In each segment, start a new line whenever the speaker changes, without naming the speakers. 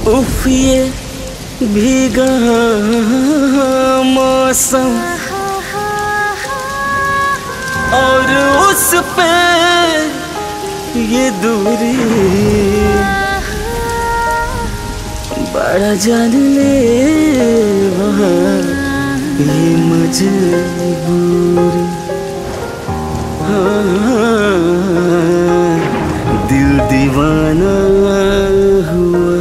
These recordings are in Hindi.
उफ ये भीगा मौसम और उस पे ये दूरी बड़ा जान ले वहाँ ये मजबूरी। दिल दीवाना हुआ,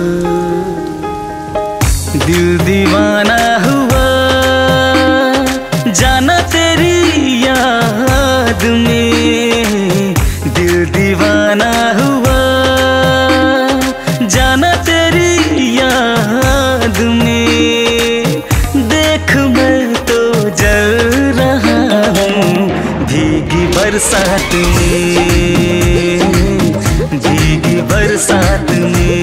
दिल दीवाना हुआ, जाना तेरी याद में। दिल दीवाना हुआ, जाना तेरी याद में। देख मैं तो जल रहा हूँ भीगी बरसात में, भीगी बरसात में।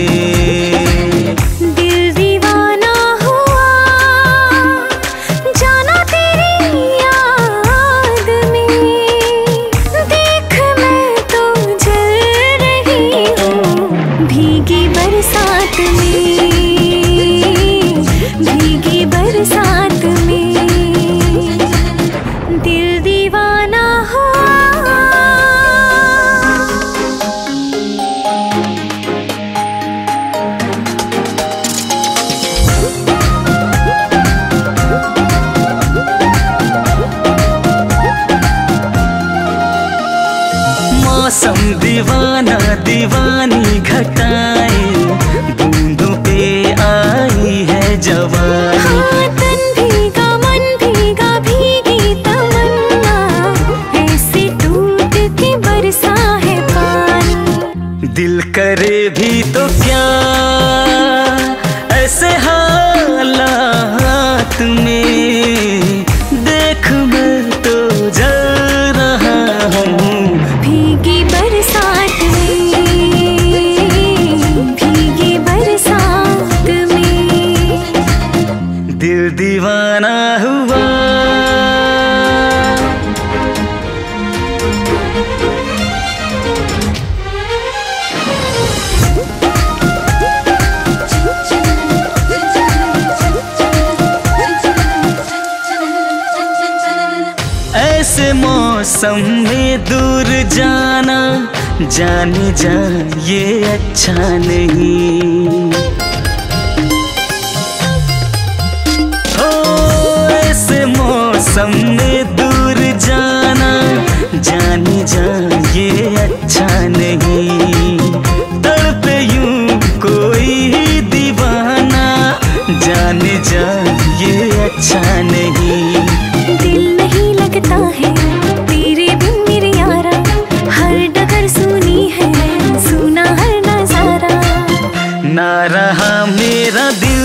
मौसम दीवाना दीवानी घटाएं, बूंदों पे आई है जवानी।
हाँ, तन भीगा मन भीगा भीगी तमन्ना, ऐसे टूट के बरसा है पानी।
दिल करे भी तो क्या ऐसे हालात में। देख मैं तो जल रहा हूँ
भीगी बरसात में, भीगी बरसात में।
दिल दीवाना हुआ, ऐसे मौसम में दूर जाना जाने जा ये अच्छा नहीं। हो ऐसे मौसम में दूर जाना जाने जा ये अच्छा नहीं। तड़पे यूं कोई दीवाना जाने जा ये अच्छा नहीं।
दिल नहीं लगता है तेरे बिन मेरे यारा, हर डगर सुनी है सुना हर नजारा।
ना रहा मेरा दिल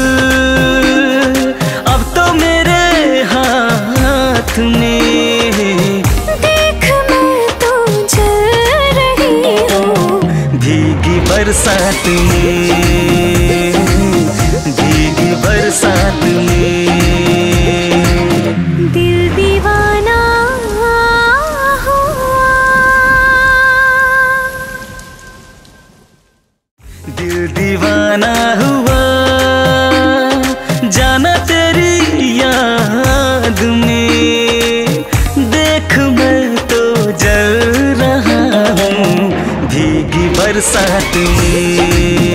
अब तो मेरे हाथ में।
देख मैं तो जल रही हूँ
भीगी बरसात में, भीगी बरसात में।
दिल दीवाना हुआ,
दिल दीवाना हुआ, जाना तेरी याद में। देख मैं तो जल रहा हूँ भीगी बरसात में।